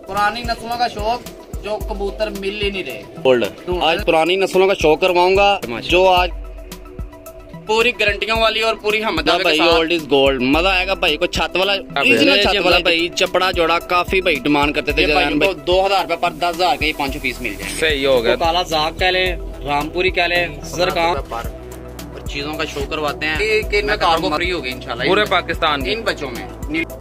पुरानी नस्लों का शौक जो कबूतर मिल ही नहीं रहे। गोल्ड आज पुरानी नस्लों का शौक करवाऊंगा, जो आज पूरी गारंटियों वाली और पूरी हम भाई ओल्ड इज गोल्ड। मजा आएगा भाई को छत वाला ओरिजिनल छत वाला भाई चपड़ा जोड़ा काफी भाई डिमांड करते थे। 2000 रुपए पर 10,000 के 500 पीस मिल जाएंगे। सही हो गया। काला जाग कह ले, रामपुरी कह ले, सदर काम और चीजों का शो करवाते हैं। इनमें कार्गो फ्री होगी इंशाल्लाह पूरे पाकिस्तान इन बच्चों में।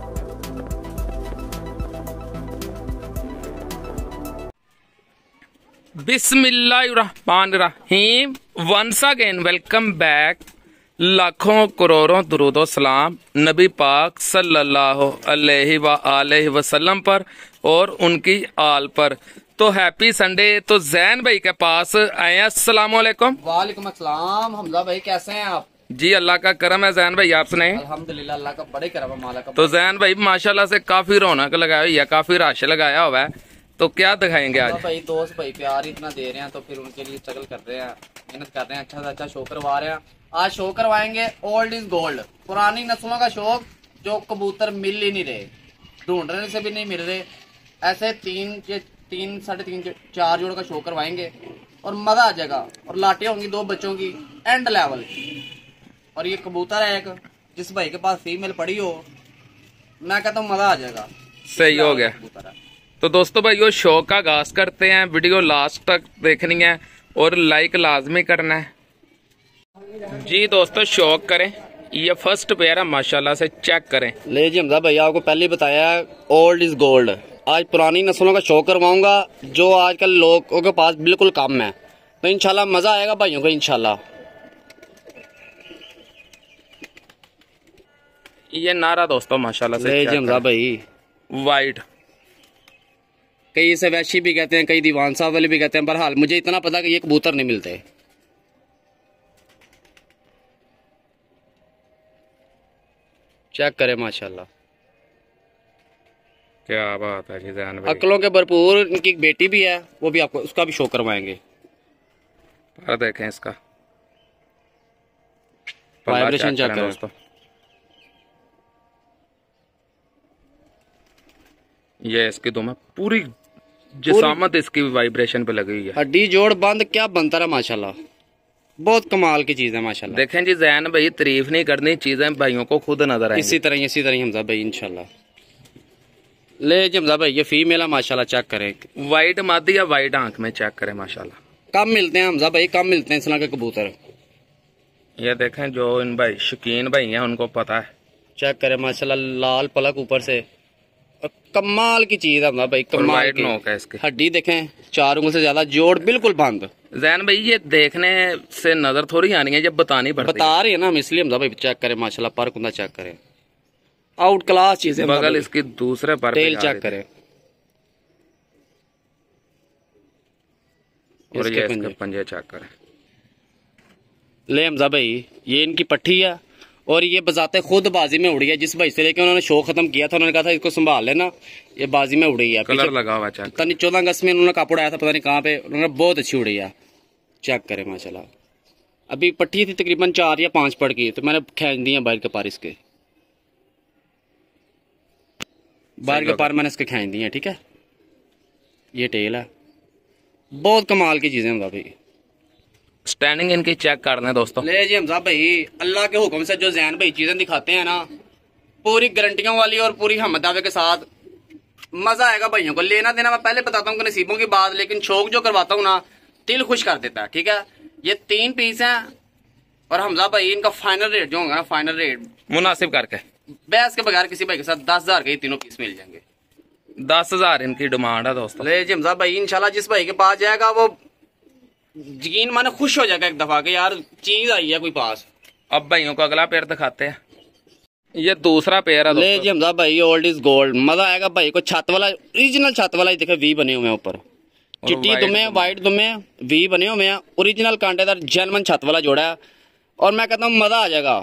बिस्मिल्लाहिर्रहमानिर्रहीम। Once again welcome back. लाखों करोड़ों दुरूदो सलाम नबी पाक सल्लल्लाहु अलैहि वसल्लम पर और उनकी आल पर। तो हैप्पी संडे। तो जैन भाई के पास आए हैं। अस्सलाम वालेकुम। वालेकुम अस्सलाम। हमजा भाई कैसे हैं आप? जी अल्लाह का करम है जैन भाई, आप सुनाएं। अल्हम्दुलिल्लाह अल्लाह का बड़े करम है माला का। तो जैन भाई माशाल्लाह से काफी रौनक लगाई हुई है, काफी रश लगाया हुआ है। तो क्या दिखाएंगे आज? भाई दोस्त भाई प्यार ही इतना दे रहे हैं तो फिर उनके लिए स्ट्रगल कर रहे हैं, मेहनत कर रहे हैं, अच्छा से अच्छा शो करवा रहे हैं। आज शो करवाएंगे ओल्ड इज गोल्ड, पुरानी नस्लों का शौक जो कबूतर मिल ही नहीं रहे, ढूंढने से भी नहीं मिल रहे। ऐसे तीन साढ़े तीन 4 जोड़ का शो करवाएंगे और मजा आ जाएगा। और लाटियां होंगी 2 बच्चों की एंड लेवल। और ये कबूतर है एक, जिस भाई के पास फीमेल पड़ी हो, मैं कहता हूँ मजा आ जाएगा। सही हो गया। तो दोस्तों भाई वो शो का आगाज करते हैं। वीडियो लास्ट तक देखनी है और लाइक लाजमी करना है। जी दोस्तों शौक करें, ये फर्स्ट पेयर है माशाल्लाह से, चेक करें। ले जी हमजा भैया आपको पहले बताया ओल्ड इज गोल्ड। आज पुरानी नस्लों का शौक करवाऊंगा जो आजकल लोगों के पास बिल्कुल कम है। तो इंशाल्लाह मजा आएगा भाइयों को इंशाल्लाह। ये नारा दोस्तों माशाल्लाह से ले जी हमजा भाई वाइट। कई इसे वैशी भी कहते हैं, कई दीवान साहब वाले भी कहते हैं। बहरहाल मुझे इतना पता कि ये कबूतर नहीं मिलते। चेक करें माशाल्लाह, क्या बात है जी जैन भाई। अकलों के भरपूर। इनकी एक बेटी भी है, वो भी आपको उसका भी शो करवाएंगे। पर देखें इसका वाइब्रेशन चेक करें दोस्तों। ये इसकी दुम पूरी जिसामत इसकी वाइब्रेशन पे लगी हुई है। हड्डी जोड़ बंद क्या बनता रहा माशाल्लाह। बहुत कमाल की चीज है माशाल्लाह। देखें जी जैन भाई तारीफ नहीं करनी, चीजें भाइयों को खुद नजर आएंगी। इसी तरह हमजा भाई इंशाल्लाह। ले जी हमजा भाई ये फीमेल है माशाल्लाह, चेक करें। वाइट मादी या वाइट आंख में चेक करें माशाल्लाह। कम मिलते हैं हमजा भाई, कम मिलते हैं इस तरह के कबूतर। ये देखें जो इन भाई शौकीन भाई हैं उनको पता है। चेक करें माशाल्लाह, लाल पलक ऊपर से, कमाल की चीज है भाई, कमाल की। नोक है इसकी। हड्डी देखें 4 उंगल से ज्यादा, जोड़ बिल्कुल बंद। जैन भाई ये देखने से नजर थोड़ी आनी है, जब बतानी पड़ती है। बता रहे हैं ना हम, इसलिए हम भाई चेक करें माशाल्लाह। पर कुंदा चेक करें, आउट क्लास चीज है। बगल इसकी दूसरे पर टेल चेक करें और ये इसके पंजे चेक करें। ले हमजा भाई ये इनकी पट्टी है और ये बजाते खुद बाजी में उड़ी है। जिस भाई से लेके उन्होंने शो खत्म किया था, उन्होंने कहा था इसको संभाल लेना, ये बाजी में उड़ी है। कलर लगा हुआ चेक। पता नहीं 14 अगस्त में उन्होंने कापड़ आया था, पता नहीं कहाँ पे, उन्होंने बहुत अच्छी उड़ी है। चेक करें माशाल्लाह। अभी पट्टी थी तकरीबन 4 या 5 पड़ की, तो मैंने खींच दी है बाहर के पार, इसके बाहर के पार मैंने इसके खींच दी है। ठीक है, ये टेल है, बहुत कमाल की चीजें भाई। स्टैंडिंग इनकी चेक कर लें दोस्तों। ले जी हमजा भाई अल्लाह के हुक्म से जो जैन भाई चीजें दिखाते हैं ना, पूरी गारंटियों वाली और पूरी हम दावे के साथ, मजा आएगा भाइयों को। लेना देना मैं पहले बताता हूँ कि नसीबों की बात, लेकिन शौक जो करवाता हूँ ना, दिल खुश कर देता है। ठीक है, ये 3 पीस हैं और हमजा भाई इनका फाइनल रेट जो होगा, फाइनल रेट मुनासिब करके बहस के बगैर किसी भाई के साथ 10,000 के 3 पीस मिल जाएंगे। 10,000 इनकी डिमांड है दोस्तों। ले जी हमजा भाई इंशाल्लाह जिस भाई के पास जाएगा वो यकीन माने खुश हो जाएगा एक दफा के, यार चीज आई है कोई पास। अब भाइयों को अगला पेयर दिखाते हैं। ये दूसरा पेयर है ले जी हमजा भाई ओल्ड इज गोल्ड। मजा आएगा भाई को। छत वाला ओरिजिनल छत वाला, देखे वी बने हुए हैं ऊपर, चिट्टी दुमे व्हाइट दुमे वी बने हुए हैं, ओरिजिनल कांटेदार जेन्युइन छत वाला जोड़ा है। और मैं कहता हूँ मजा आ जाएगा।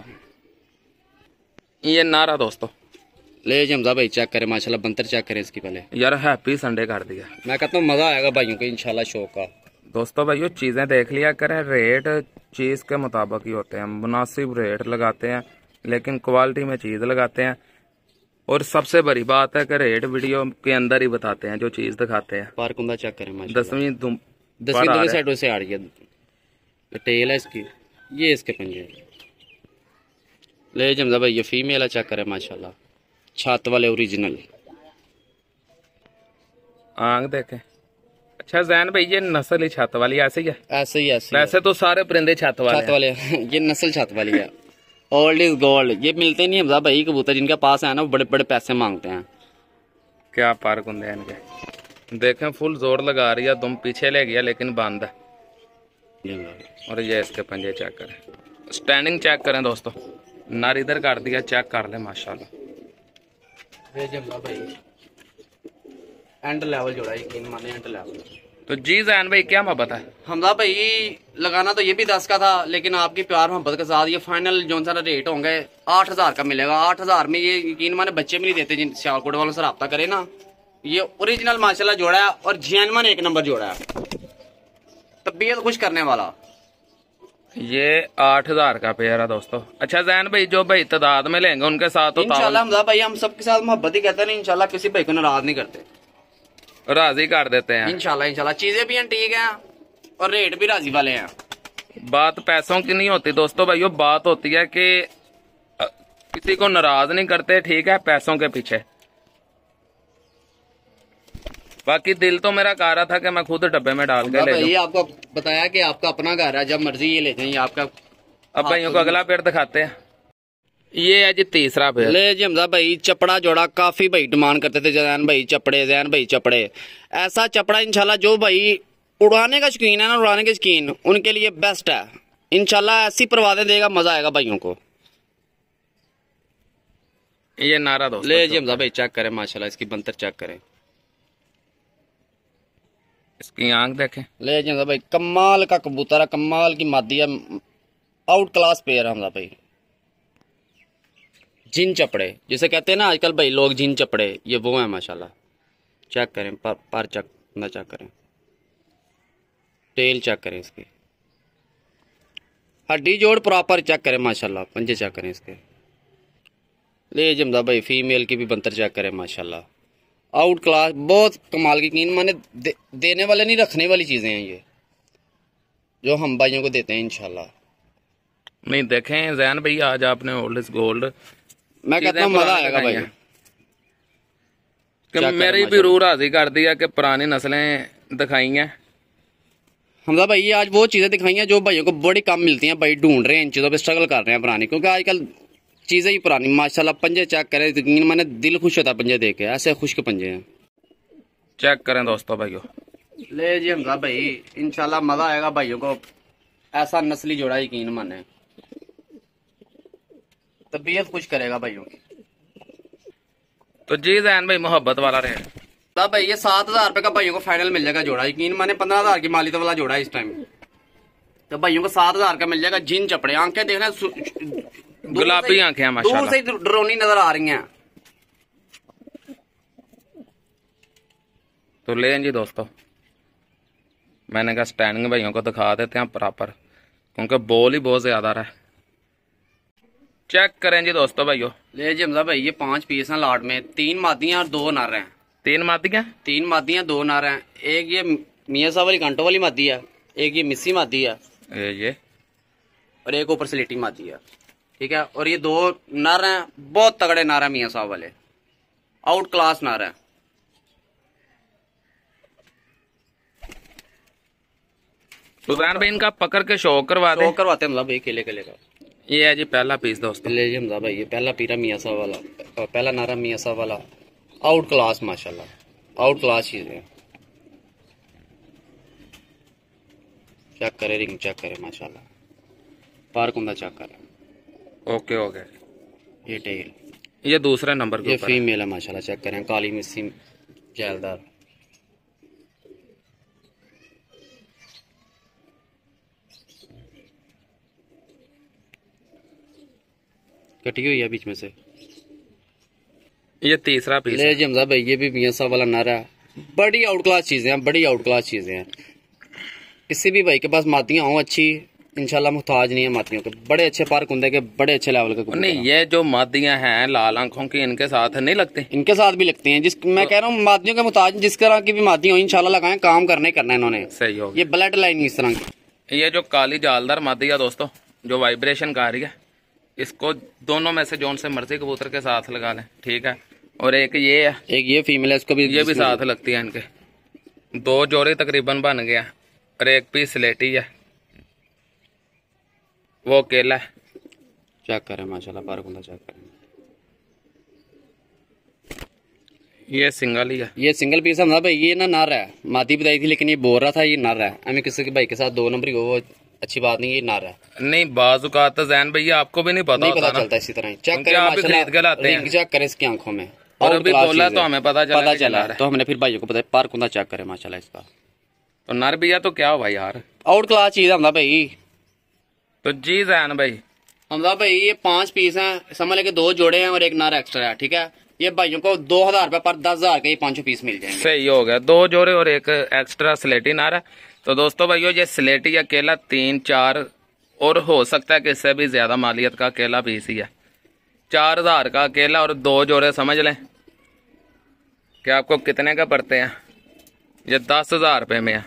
ये नारा दोस्तों। ले जी हमजा भाई चेक करें माशाल्लाह, बंतर चेक करें इसकी पहले। यार हैप्पी संडे कर दिया। मैं कहता हूँ मजा आएगा भाइयों को इंशाल्लाह शौक का। दोस्तों भाइयों चीज़ें देख लिया करें, रेट चीज़ के मुताबिक ही होते हैं, मुनासिब रेट लगाते हैं, लेकिन क्वालिटी में चीज़ लगाते हैं। और सबसे बड़ी बात है कि रेट वीडियो के अंदर ही बताते हैं, जो चीज दिखाते हैं। पार कुंदा चेक करें माशाल्लाह। 10वीं साइडों से आ रही है। टेल है इसकी, ये इसके पंजे। ले जमजा भाई ये फीमेल है, चेक करें माशाल्लाह। छत वाले ओरिजिनल आंख देखें। अच्छा जैन भाई ये नस्ल ही छत वाली ऐसे ही है? ऐसे ही ऐसे। वैसे तो सारे परिंदे छत वाले ये नस्ल छत वाली है। Old is gold. ये मिलते नहीं हमजा भाई कबूतर, जिनके पास है ना वो बड़े बड़े पैसे मांगते हैं। क्या पार्क होंगे इनके। देखें फुल जोर लगा रही है, दुम पीछे ले गया लेकिन बंद है। और ये इसके पंजे चेक करें, स्टैंडिंग चेक करें दोस्तों। नर इधर कर दिया, चेक कर ले माशाल्लाह। एंड लेवल जोड़ा यकीन माने, एंड लेवल। तो जी जैन भाई क्या मोहब्बत है? हमजा भाई लगाना तो ये भी 10 का था, लेकिन आपकी प्यार मोहब्बत के साथ ये फाइनल जो सा रेट होंगे 8000 का मिलेगा। 8000 में ये यकीन माने बच्चे भी नहीं देते। जिन सियालकोट वालों से रब्ता करे ना, ये ओरिजिनल माशाल्लाह जोड़ा है और जेन्युइन एक नंबर जोड़ा है, तबीयत खुश करने वाला। ये 8000 का पेयर है दोस्तों। अच्छा जैन भाई जो भाई तादाद में लेंगे उनके साथ तो इंशाल्लाह हमजा भाई हम सबके साथ मोहब्बत ही कहते हैं, इंशाल्लाह किसी भाई को नाराज नहीं करते, राजी कर देते हैं। इंशाल्लाह चीजें भी हैं ठीक है और रेट भी राजी वाले हैं। बात पैसों की नहीं होती दोस्तों भाइयों, बात होती है कि किसी को नाराज नहीं करते, ठीक है, पैसों के पीछे। बाकी दिल तो मेरा कह रहा था कि मैं खुद डब्बे में डाल के ले भाई आपको बताया कि आपका अपना घर है, जब मर्जी ये ले जाइए आपका। अब भाइयों को अगला पेड़ दिखाते हैं। ये है जी तीसरा पेड़। ले जी हमजा भाई चपड़ा जोड़ा काफी भाई डिमांड करते थे, जैन भाई चपड़े, जैन भाई चपड़े। ऐसा चपड़ा इंशाल्लाह जो भाई उड़ाने का शौकीन है ना, उड़ाने के शौकीन, उनके लिए बेस्ट है। इंशाल्लाह ऐसी परवादें देगा, मजा आएगा भाइयों को। ये नारा दोस्तों। ले जी हमजा भाई चेक करें माशाल्लाह, इसकी बंतर चेक करें, इसकी आंख देखें। ले जी हमजा भाई कमाल का कबूतर है, कमाल की मादी है, आउट क्लास पेयर है हमजा भाई। जिन चपड़े जिसे कहते हैं ना आजकल भाई लोग, जिन चपड़े, ये वो है माशाल्लाह। चेक करें पर चेक ना चेक करें, टेल चेक करें इसकी, हड्डी जोड़ प्रॉपर चेक करें माशाल्लाह, पंजे चेक करें इसके। ले जमदा भाई फीमेल की भी बंतर चेक करें माशाल्लाह, आउट क्लास, बहुत कमाल की कीन माने देने वाले नहीं रखने वाली चीजें हैं ये, जो हम भाइयों को देते हैं इंशाल्लाह। नहीं देखें जैन भाई आज आपने ओल्ड इज गोल्ड, मैं कहता हूँ मजा आएगा भाई। कि मेरी भी रूह राजी कर दिया कि पुरानी नस्लें दिखाई हैं हमजा भाई। ये आज वो चीजें दिखाई हैं जो भाइयों को बड़ी कम मिलती हैं, भाई ढूंढ रहे हैं इन चीजों पे, स्ट्रगल कर रहे हैं पुरानी, क्योंकि आजकल चीजें ही पुरानी माशाल्लाह। पंजे चेक करें, यकीन माने दिल खुश होता है पंजे देख के, ऐसे खुश के पंजे हैं। चेक करें दोस्तों भाइयों। ले जी हमजा भाई इंशाल्लाह मजा आएगा भाइयों को, ऐसा नस्ली जोड़ा यकीन माने तबीयत खुश करेगा भाइयों की। तो जी जैन भाई मोहब्बत वाला रेट भाई ये 7000 रुपए का भाइयों को फाइनल मिल जाएगा जोड़ा, यकीन माने 15000 की मालियत वाला जोड़ा है इस टाइम, तो भाइयों को 7000 का मिल जाएगा। जिन चपड़े, आंखें देखना गुलाबी आंखें हैं माशाल्लाह, दूर से ड्रोनी नजर आ रही हैं। तो ले जी दोस्तों, मैंने कहा स्टैंडिंग भाइयों को दिखा देते हैं प्रॉपर, क्योंकि बॉल ही बहुत ज्यादा रहा है। चेक करें जी दोस्तों भाइयों। ले जी हमजा भाई ये 5 पीस हैं लाट में, 3 मादियां और 2 नर हैं। 3 मादियां? 3 मादियां 2 नर हैं। एक ये मियाँ साहब वाली कांटो वाली मादी है, एक ये मिस्सी मादी है, ये और एक ऊपर स्लेटी मादी है, ठीक है। और ये 2 नर हैं, बहुत तगड़े नर हैं मियाँ साहब वाले, आउट क्लास नर हैं। सुबैन भाई इनका पकड़ के शो करवा दे। शो करवाते हैं मतलब भाई केले केले का। ये है जी पहला पीस दोस्तों। ले जी हमजा भाई ये पहला पीरा मियाँ साहब वाला, पहला नारा मियाँ साहब वाला, आउट क्लास माशाल्लाह, आउट क्लास चीजें। चेक करे रिंग, चेक करे माशाल्लाह, पार्क उंदा चेक करे। Okay okay. ये टेल, ये दूसरे नंबर के ये ऊपर फीमेल है माशाल्लाह, चेक करें, काली मिस्सी जैलदार। कटी हुई है बीच में से। ये तीसरा पीस ले जी हमजा भाई ये भी मियाँ साहब वाला नारा है, बड़ी आउट क्लास चीजें हैं, बड़ी आउट क्लास चीजें हैं। किसी भी भाई के पास मादियां हों अच्छी, इंशाल्लाह मुहताज नहीं है मादियों के। बड़े अच्छे पार कुंदे के, बड़े अच्छे लेवल के कबूतर नहीं, ये जो मादियां हैं लाल आंखों की, इनके साथ नहीं लगते? इनके साथ भी लगते हैं। मैं कह रहा हूँ मादियों के मुहताज जिस तरह की भी मादी हो इंशाल्लाह लगाएं, काम करने करना है इन्होंने। सही हो। ये ब्लड लाइन इस तरह की। ये जो काली जालदार मादिया दोस्तों जो वाइब्रेशन कर रही है, इसको दोनों में से जोन से मर्जी कबूतर के साथ लगा लें, ठीक है। और एक ये है, एक ये फीमेल है, इसको भी ये भी साथ लगती है। इनके 2 जोड़े तकरीबन बन गया और एक पीस स्लेटी है, वो अकेला है। चेक करें माशाल्लाह, पार कुंदा चेक करें। ये सिंगल ही है, ये सिंगल पीस है भाई। ये ना नर है, मादी बताई थी लेकिन ये बोल रहा था ये नर है। हमें किसी के भाई के साथ 2 नंबर ही हो, वो अच्छी बात नहीं, ये नर है। नहीं, बाजुकात जैन भैया आपको भी नहीं पता होता ना, चलता इसी तरह। चेक करें आप खरीद के लाते हैं। चेक करें इसकी आंखों में, और अभी बोला तो हमें पता चला तो हमने फिर भाइयों को पता। पार कुंदा चेक करें माशाल्लाह इसका। तो नर भैया तो क्या हो भाई यार, आउट क्लास चीज है भाई। तो जी जैन भाई, हमदा भाई ये 5 पीस हैं, समझ लेके 2 जोड़े हैं और एक नर एक्स्ट्रा है, ठीक है। ये भाइयों को 2000 रुपए पर 10,000 के ये 5 पीस मिल जाएंगे। सही हो गया, 2 जोड़े और एक एक्स्ट्रा स्लेटी नर है। तो दोस्तों भाइयों, ये स्लेटी अकेला 3-4 और हो सकता है कि इससे भी ज्यादा मालियत का अकेला पीस ही है। 4000 का अकेला और 2 जोड़े समझ लें कि आपको कितने का पड़ते हैं। ये 10,000 रुपए में है।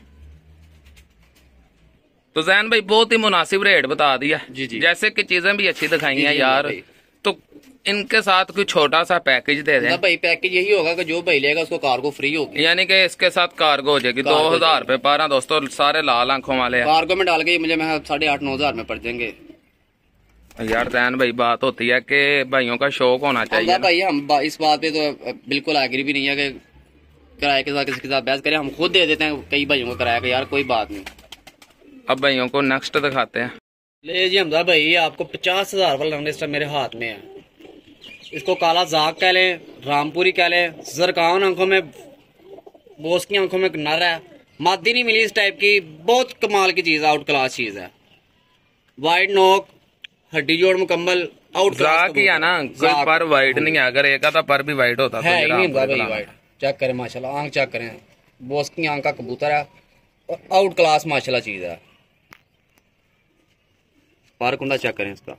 तो जैन भाई बहुत ही मुनासिब रेट बता दिया। जी जी। जैसे कि चीजें भी अच्छी दिखाई हैं जी यार, भाई। तो इनके साथ कोई छोटा सा पैकेज दे दें। भाई पैकेज यही होगा कि जो भाई लेगा उसको कार्गो फ्री होगी, यानी कि इसके साथ कार्गो हो जाएगी। 2000 रुपए पारा दोस्तों, सारे लाल आंखों वाले हैं। कार्गो में डाल के मुझे 8,500-9,000 में पड़ जाएंगे। यार जैन भाई, बात होती है कि भाइयों का शौक होना चाहिए। भाई हम इस बात पे तो बिल्कुल एग्री भी नहीं है कि किराए के साथ किसी के साथ बहस करें। हम खुद दे देते हैं कई भाइयों को किराया का, यार कोई बात नहीं। अब भाइयों को नेक्स्ट दिखाते हैं। ले जी हमदा भाई, आपको 50,000 वाला रंगलिस्ट मेरे हाथ में है। इसको काला जाग कह लें, रामपुरी कह लें, जरकान आंखों में, बोस की आंखों में नर है। मादी नहीं मिली इस टाइप की, बहुत कमाल की चीज है, आउट क्लास चीज है। वाइड नोक, हड्डी जोड़ मुकम्मल, आउट जाग ही है ना, कोई पर वाइट नहीं है। अगर एक आधा पर भी वाइट होता है ही नहीं भाई वाइट। चेक करें माशाल्लाह, आंख चेक करें, बोस की आंख का कबूतर है और आउट क्लास माशाल्लाह चीज है। पार कुंडा चेक करें इसका,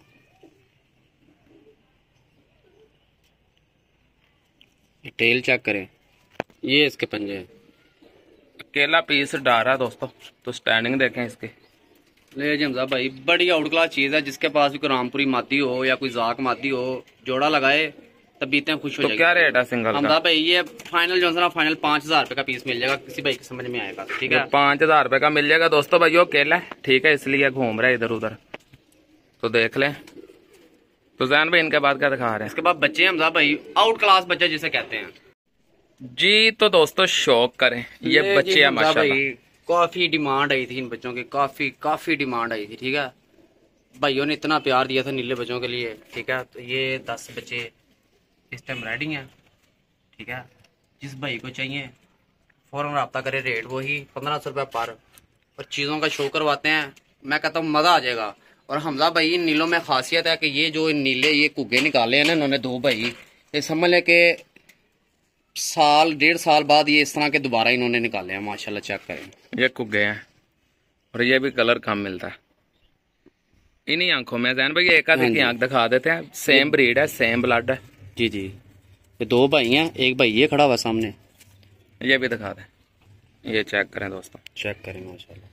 टेल चेक करें, ये इसके पंजे हैं। अकेला पीस डारा दोस्तों, तो स्टैंडिंग देखें इसके। ले जी हमजा भाई, बड़ी आउट क्लास चीज है। जिसके पास भी कोई रामपुरी मादी हो या कोई जाक मादी हो, जोड़ा लगाए तब बीते खुश हो तो जाएगी। क्या रेट है सिंगल हमजा भाई ये फाइनल जो है ना, फाइनल 5,000 रुपए का पीस मिल जाएगा, किसी भाई के समझ में आएगा, ठीक है। 5,000 रुपए का मिल जाएगा दोस्तों। भाई वो अकेला है, ठीक है, इसलिए घूम रहा है इधर उधर, तो देख लें। तो जैन भाई इनके बाद क्या दिखा रहे हैं? इसके बाद बच्चे हमजा भाई, आउट क्लास बच्चे जिसे कहते हैं जी। तो दोस्तों शौक करें, ये बच्चे हैं माशाल्लाह। काफी डिमांड आई थी इन बच्चों की, काफी डिमांड आई थी, ठीक है। भाइयों ने इतना प्यार दिया था नीले बच्चों के लिए, ठीक है। तो ये 10 बच्चे इस टाइम रेडी हैं, ठीक है। जिस भाई को चाहिए फौरन रब्ता करे, रेट वही 1500 रुपये पर, और चीज़ों का शो करवाते हैं। मैं कहता हूँ मज़ा आ जाएगा। और हमजा भाई इन नीलों में खासियत है कि ये जो नीले ये कुग्गे निकाले हैं ना इन्होंने 2 भाई, ये समझ लें कि 1.5 साल बाद ये इस तरह के दोबारा इन्होंने निकाले हैं माशाल्लाह। चेक करें, ये कुग्गे हैं और ये भी कलर कम मिलता है इन्हीं आंखों में। जैन भाई एक आधे की आंख दिखा देते हैं, सेम ब्रीड है, सेम ब्लड है। जी जी। ये 2 भाई हैं, एक भाई ये खड़ा हुआ सामने, ये भी दिखा दें, ये चेक करें दोस्तों। चेक करें माशाल्लाह,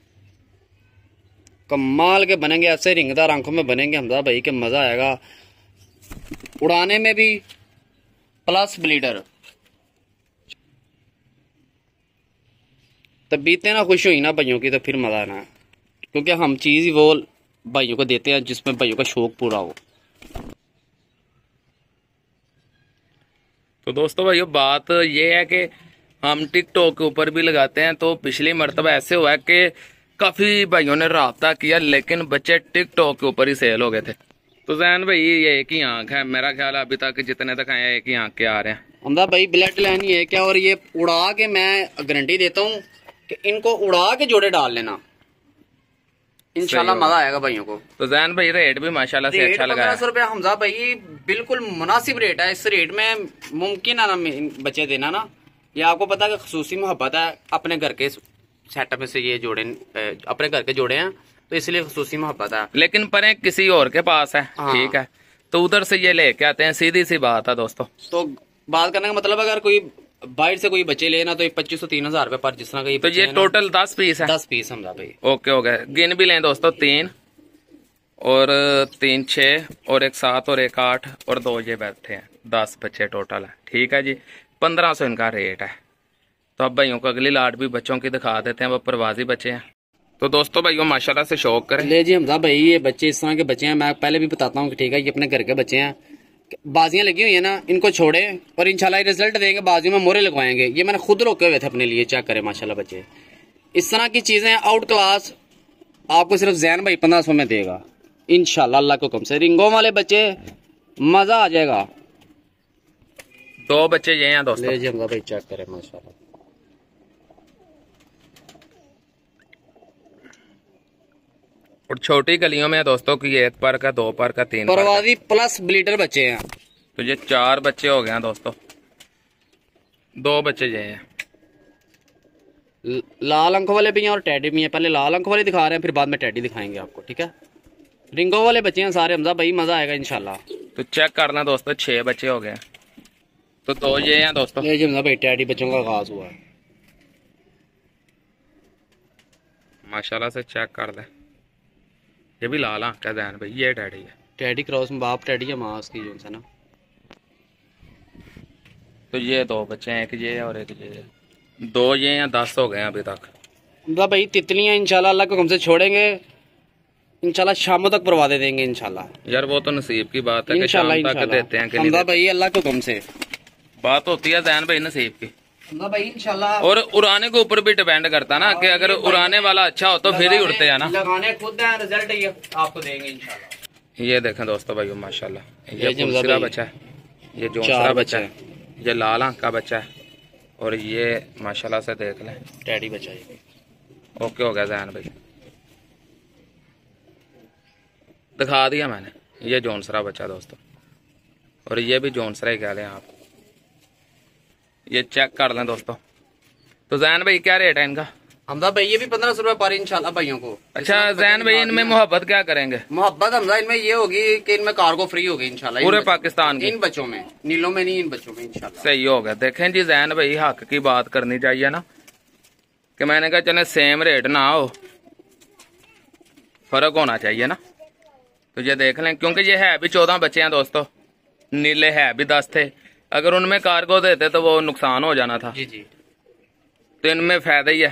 कमाल के बनेंगे, ऐसे रिंगदार आंखों में बनेंगे हमजा भाई के मजा आएगा उड़ाने में भी, प्लस ब्लीडर। तब बीते ना खुश हुई ना भाइयों की, तो फिर मजा आना, क्योंकि हम चीज ही वो भाइयों को देते हैं जिसमें भाइयों का शौक पूरा हो। तो दोस्तों भाइयों बात ये है कि हम टिकटॉक के ऊपर भी लगाते हैं। तो पिछली मरतबा ऐसे हुआ है कि काफी भाइयों ने राब्ता किया, लेकिन बच्चे टिकटॉक के ऊपर ही सेल हो गए थे। तो जैन भाई ये एक ही आंख है, मेरा ख्याल है अभी तक जितने तक आए एक ही आंख के आ रहे हैं। हमदा भाई ब्लड लाइन ही है क्या, और ये उड़ा के मैं गारंटी देता हूँ कि इनको उड़ा के जोड़े डाल लेना, इंशाल्लाह मजा आएगा भाइयों को। तो जैन भाई रेट भी माशाल्लाह से अच्छा लगा है। 1500 रुपया हमजा भाई बिल्कुल मुनासिब रेट है। इस रेट में मुमकिन है ना बच्चे देना ना, ये आपको पता है कि खसूसी मोहब्बत है। अपने घर के सेटअप में से ये जोड़े अपने घर के जोड़े हैं, तो इसलिए खसूसी मोहब्बत है। लेकिन परे किसी और के पास है, हाँ। ठीक है, तो उधर से ये लेके आते हैं, सीधी सी बात है दोस्तों। तो बात करने का मतलब अगर कोई बाहर से कोई बच्चे लेना तो 2500-3000 रुपए पर, जिस तरह का ये तो बच्चे ये हैं ना, टोटल 10 पीस है। 10 पीस हमजा भाई। ओके हो गए, गिन भी लें दोस्तों, 3 और 3 6 और 1 7 और 1 8 और 2 ये बैठे हैं, 10 बच्चे टोटल है, ठीक है जी। 1500 इनका रेट है। तो अब भाइयों को अगली लाट भी बच्चों की दिखा देते हैं, वो प्रवासी बच्चे हैं। तो दोस्तों भाइयों माशाल्लाह से शौक करें। ले जी हमजा भाई, ये बच्चे इस तरह के बच्चे हैं, मैं पहले भी बताता हूँ कि ठीक है ये अपने घर के बच्चे हैं, बाजियां लगी हुई है ना, इनको छोड़े और इंशाल्लाह रिजल्ट देंगे, बाजियों में मोरे लगवाएंगे। ये मैंने खुद रोके हुए थे अपने लिए, चेक करें माशाल्लाह बच्चे। इस तरह की चीजें आउट क्लास आपको सिर्फ जैन भाई 1500 में देगा इंशाल्लाह, अल्लाह के हुक्म से। रिंगों वाले बच्चे मजा आ जाएगा। 2 बच्चे ये हैं दोस्तों। ले जी हमजा भाई, चेक करें माशाल्लाह। और छोटी गलियों में दोस्तों की 1 पर का, 2 पर का, 3 पर का। परवाजी प्लस ब्लीडर बच्चे हैं। तो ये 4 बच्चे हो गए हैं दोस्तों, 2 बच्चे ये हैं। लाल अंकों वाले भी हैं और टैडी भी हैं। पहले लाल अंकों वाले दिखा रहे हैं, फिर बाद में टैडी दिखाएंगे आपको, ठीक है। रिंगों वाले बच्चे हैं सारे हमजा भाई, मजा आएगा इंशाल्लाह। तो चेक कर लें दोस्तों, 6 बच्चे हो गए। तो 2 ये हैं दोस्तों। ये जी हमजा भाई, टैडी बच्चों का आगाज हुआ है। माशाल्लाह से चेक कर दें, ये भी लाल आंख का दैन भाई, ये डैडी है। टैडी क्रॉस में बाप टैडी है, माँ उसकी जो है ना। तो ये 2 बच्चे हैं, एक ये है और एक ये है। 2 ये हैं, 10 हो गए हैं अभी तक। हमजा भाई तितलियां इंशाल्लाह अल्लाह को हमसे छोड़ेंगे, इंशाल्लाह शामों तक परवा दे देंगे इंशाल्लाह। यार वो तो नसीब की बात है कि शाम इंशाल्लाह तक देते हैं कि नहीं हमजा देते। भाई अल्लाह के हुक्म से बात होती है दैन भाई नसीब की, हमजा भाई इंशाल्लाह। और उड़ाने के ऊपर भी डिपेंड करता है ना, कि अगर उड़ाने वाला अच्छा हो तो फिर ही उड़ते हैं ना। लगाने खुद हैं, रिजल्ट ये आपको देंगे इंशाल्लाह। ये देखें दोस्तों भाई माशाल्लाह, ये ये जमजा दूसरा भाई। बच्चा है, ये जोसरा 4 बच्चा बच्चे है, ये लाल आंख का बच्चा है, और ये माशाल्लाह से देख लें टैडी बच्चा ये। ओके हो गया जैन भाई, दिखा दिया मैंने। ये जोनसरा बच्चा दोस्तों, और ये भी जोनसरा ही कह लें आप। ये चेक कर लें दोस्तों। तो जैन भाई क्या रेट है इनका? हमजा भाई ये भी 1500 रुपए पर इंशाल्लाह भाइयों को। अच्छा जैन भाई, इनमें मोहब्बत क्या करेंगे? मोहब्बत हमजा इनमें ये होगी कि इनमें कार्गो फ्री होगी इंशाल्लाह, पूरे पाकिस्तान की? इन बच्चों में, नीलों में नहीं, इन बच्चों में इंशाल्लाह। सही हो गया। देखें जी जैन भाई, हक की बात करनी चाहिए ना, कि मैंने कहा चले सेम रेट ना हो, फर्क होना चाहिए ना। तो ये देख लें, क्योंकि ये है भी 14 बच्चे हैं दोस्तों, नीले है भी 10 थे। अगर उनमें कार्गो देते तो वो नुकसान हो जाना था। जी जी, तो इनमें फायदा ही है।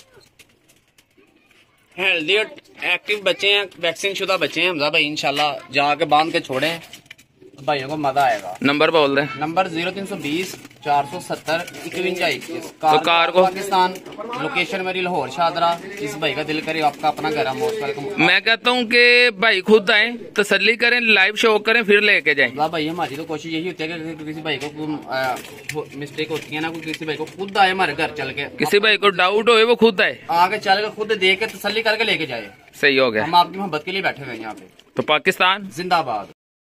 हेल्दी और एक्टिव बच्चे हैं, वैक्सीन शुदा बच्चे हैं हमजा भाई, इंशाल्लाह जाके बांध के छोड़े, भाइयों को मजा आएगा। नंबर बोल दें। नंबर 0320 470 51 21। तो कार्गो पाकिस्तान, लोकेशन मेरी लाहौर शादरा। इस भाई का दिल करे आपका अपना घर है, मोस्ट वेलकम। मैं कहता हूँ कि भाई खुद आए, तसल्ली करें, लाइव शो करें, फिर लेके जाएं। भाई हमारी तो कोशिश यही होती है कि किसी भाई को मिस्टेक होती है ना, कोई किसी भाई को खुद आए हमारे घर चल के, किसी भाई को डाउट हो वो खुद आए, आगे चल के खुद देख के तसल्ली करके लेके जाए। सही हो गया। हम आपकी मोहब्बत के लिए बैठे हुए हैं यहाँ पे। तो पाकिस्तान जिंदाबाद।